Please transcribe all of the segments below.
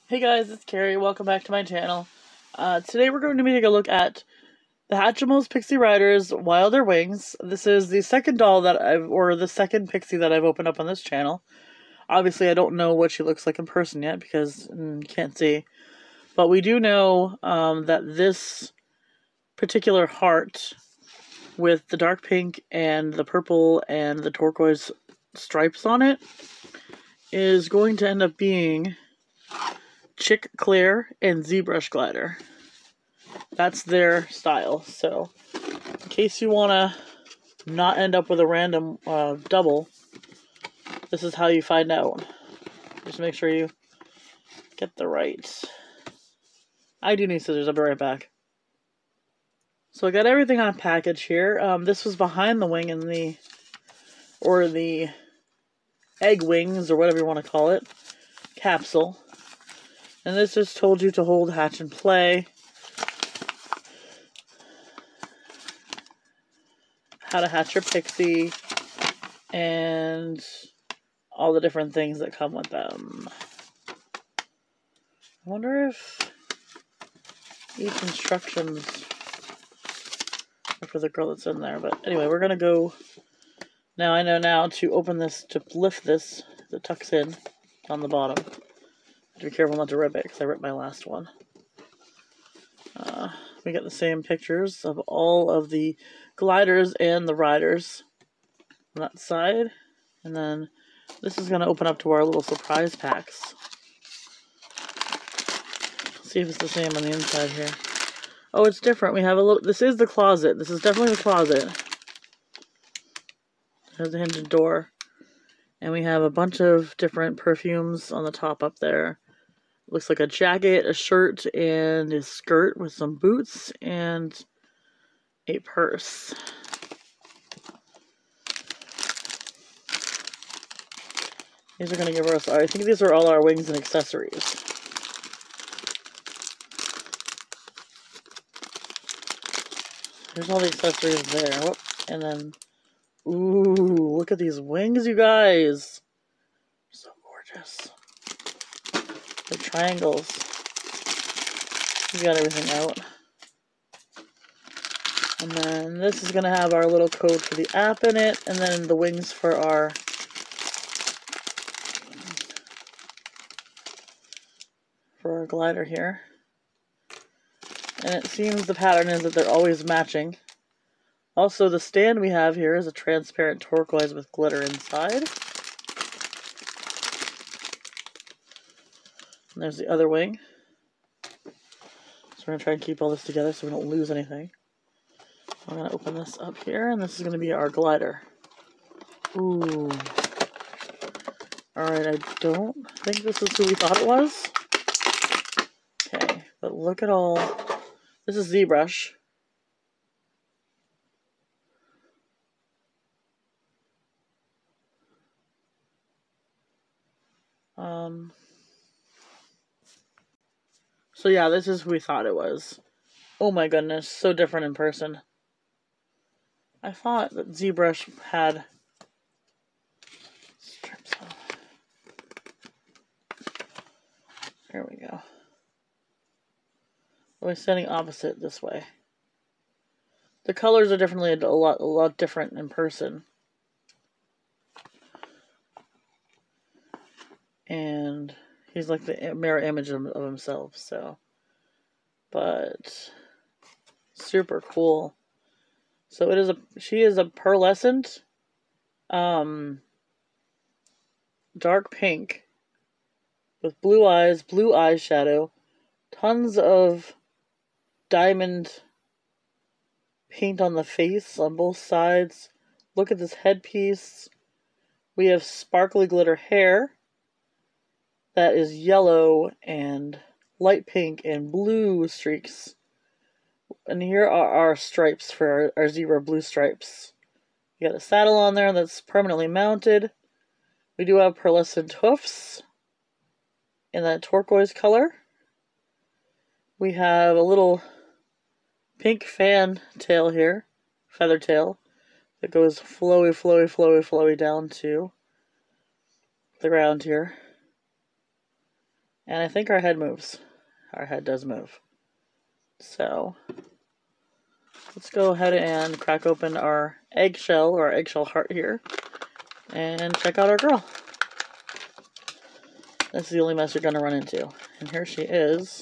Hey guys, it's Carrie. Welcome back to my channel. Today we're going to be taking a look at the Hatchimals Pixie Riders Wilder Wings. This is the second doll the second Pixie that I've opened up on this channel. Obviously I don't know what she looks like in person yet because can't see. But we do know that this particular heart with the dark pink and the purple and the turquoise stripes on it is going to end up being Chick Claire and ZBrush Glider. That's their style. So, in case you want to not end up with a random double, this is how you find out. Just make sure you get the right. I do need scissors. I'll be right back. So I got everything on a package here. This was behind the wing in the egg wings, or whatever you want to call it, capsule. And this just told you to hold, hatch, and play. How to hatch your pixie. And all the different things that come with them. I wonder if each instructions are for the girl that's in there. But anyway, we're going to go... Now I know now to open this, to lift this, that tucks in on the bottom. Be careful not to rip it, because I ripped my last one. We get the same pictures of all of the gliders and the riders on that side. And then this is going to open up to our little surprise packs. See if it's the same on the inside here. Oh, it's different. We have a little... This is the closet. This is definitely the closet. There's a hinged door. And we have a bunch of different perfumes on the top up there. Looks like a jacket, a shirt, and a skirt with some boots, and a purse. These are going to give us, I think these are all our wings and accessories. There's all the accessories there. Whoop. And then, ooh, look at these wings, you guys. So gorgeous. The triangles. We got everything out. And then this is going to have our little code for the app in it, and then the wings for our glider here. And it seems the pattern is that they're always matching. Also, the stand we have here is a transparent turquoise with glitter inside. And there's the other wing. So we're going to try and keep all this together so we don't lose anything. I'm going to open this up here, and this is going to be our glider. Ooh. Alright, I don't think this is who we thought it was. Okay, but look at all... This is ZBrush. So yeah, this is who we thought it was. Oh my goodness, so different in person. I thought that ZBrush had strips on. There we go. We're standing opposite this way. The colors are definitely a lot different in person. And he's like the mirror image of himself, so. But super cool. So it is she is a pearlescent dark pink with blue eyes, blue eyeshadow, tons of diamond paint on the face on both sides. Look at this headpiece. We have sparkly glitter hair that is yellow and light pink and blue streaks. And here are our stripes for our zebra blue stripes. You got a saddle on there that's permanently mounted. We do have pearlescent hoofs in that turquoise color. We have a little pink fan tail here, feather tail, that goes flowy, flowy, flowy, flowy down to the ground here. And I think our head moves. Our head does move. So let's go ahead and crack open our eggshell, or our eggshell heart here, and check out our girl. That's the only mess you're going to run into. And here she is.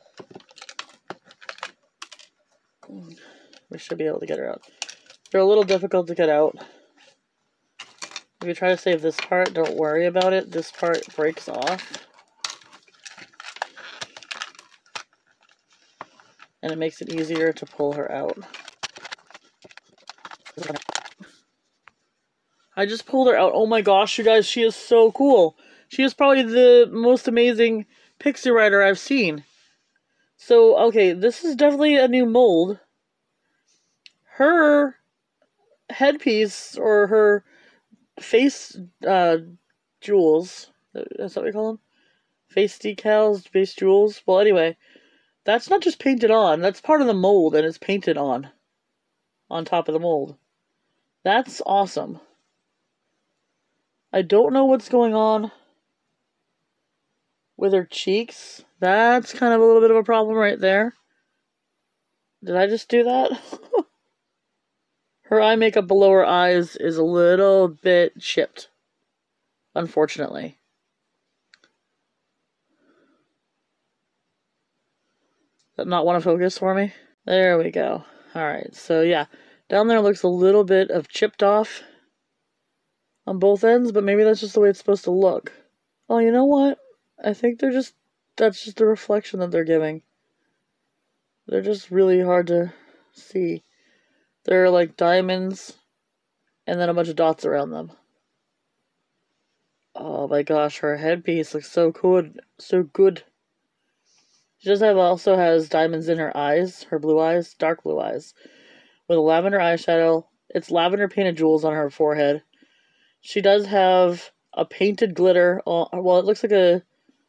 We should be able to get her out. They're a little difficult to get out. If you try to save this part, don't worry about it. This part breaks off. And it makes it easier to pull her out. I just pulled her out. Oh my gosh, you guys, she is so cool. She is probably the most amazing Pixie Rider I've seen. So, okay, this is definitely a new mold. Her headpiece, or her face jewels, that's what we call them? Face decals, face jewels. Well, anyway, that's not just painted on. That's part of the mold, and it's painted on top of the mold. That's awesome. I don't know what's going on with her cheeks. That's kind of a little bit of a problem right there. Did I just do that? Her eye makeup below her eyes is a little bit chipped, unfortunately. Does that not want to focus for me? There we go. Alright, so yeah. Down there looks a little bit of chipped off on both ends, but maybe that's just the way it's supposed to look. Oh, you know what? I think that's just the reflection that they're giving. They're just really hard to see. There are like diamonds and then a bunch of dots around them. Oh my gosh, her headpiece looks so good. So good. She also has diamonds in her eyes, her blue eyes, dark blue eyes, with a lavender eyeshadow. It's lavender painted jewels on her forehead. She does have a painted glitter. Well, it looks like a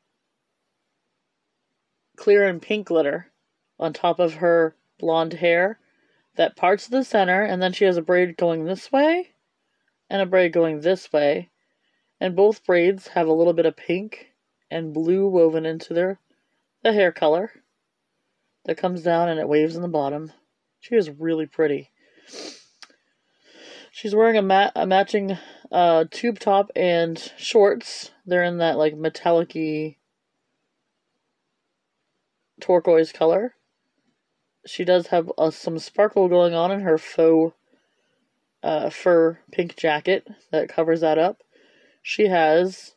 clear and pink glitter on top of her blonde hair that parts the center, and then she has a braid going this way and a braid going this way, and both braids have a little bit of pink and blue woven into the hair color that comes down and it waves in the bottom. She is really pretty. She's wearing a matching tube top and shorts. They're in that like metallic-y turquoise color. She does have some sparkle going on in her faux fur pink jacket that covers that up. She has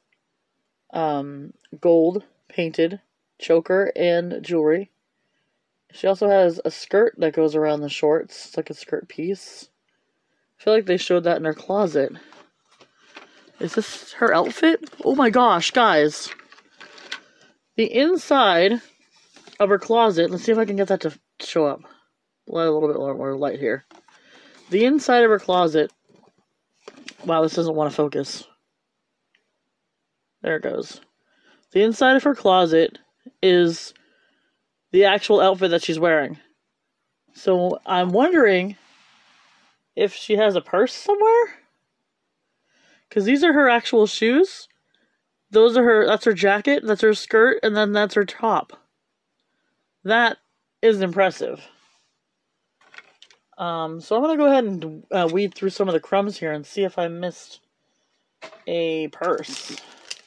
gold painted choker and jewelry. She also has a skirt that goes around the shorts. It's like a skirt piece. I feel like they showed that in her closet. Is this her outfit? Oh my gosh, guys. The inside of her closet, let's see if I can get that to show up. Let a little bit more light here. The inside of her closet, wow, this doesn't want to focus. There it goes. The inside of her closet is the actual outfit that she's wearing. So I'm wondering if she has a purse somewhere? Because these are her actual shoes. That's her jacket, that's her skirt, and then that's her top. That is impressive. So I'm going to go ahead and weed through some of the crumbs here and see if I missed a purse.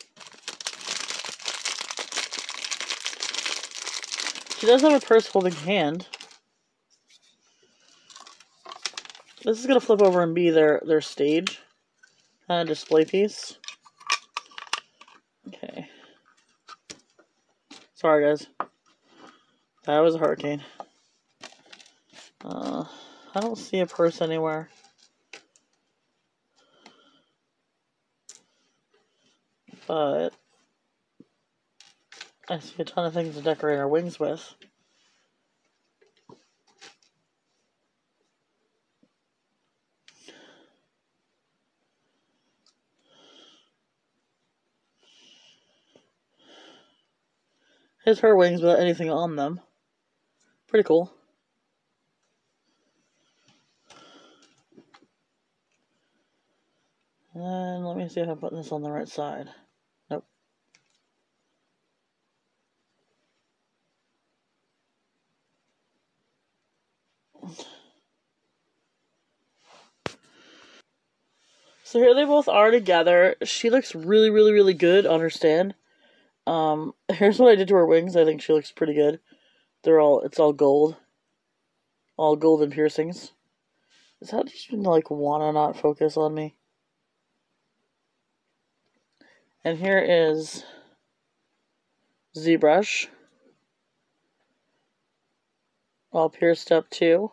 She does have a purse holding hand. This is going to flip over and be their stage display piece. Okay. Sorry, guys. That was a hurricane. I don't see a purse anywhere. But I see a ton of things to decorate our wings with. Here's her wings without anything on them. Pretty cool. And let me see if I'm putting this on the right side. Nope. So here they both are together. She looks really, really, really good on her stand. Here's what I did to her wings. I think she looks pretty good. It's all gold. All golden piercings. Is that just like wanna not focus on me? And here is ZBrush. All pierced up too.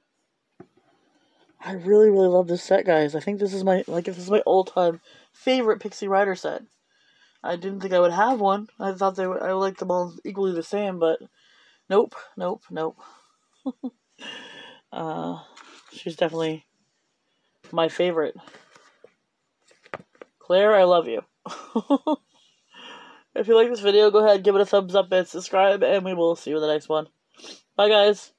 I really, really love this set, guys. I think this is my all-time favorite Pixie Rider set. I didn't think I would have one. I thought I would like them all equally the same, but nope, nope, nope. She's definitely my favorite. Claire, I love you. If you like this video, go ahead, give it a thumbs up and subscribe, and we will see you in the next one. Bye, guys.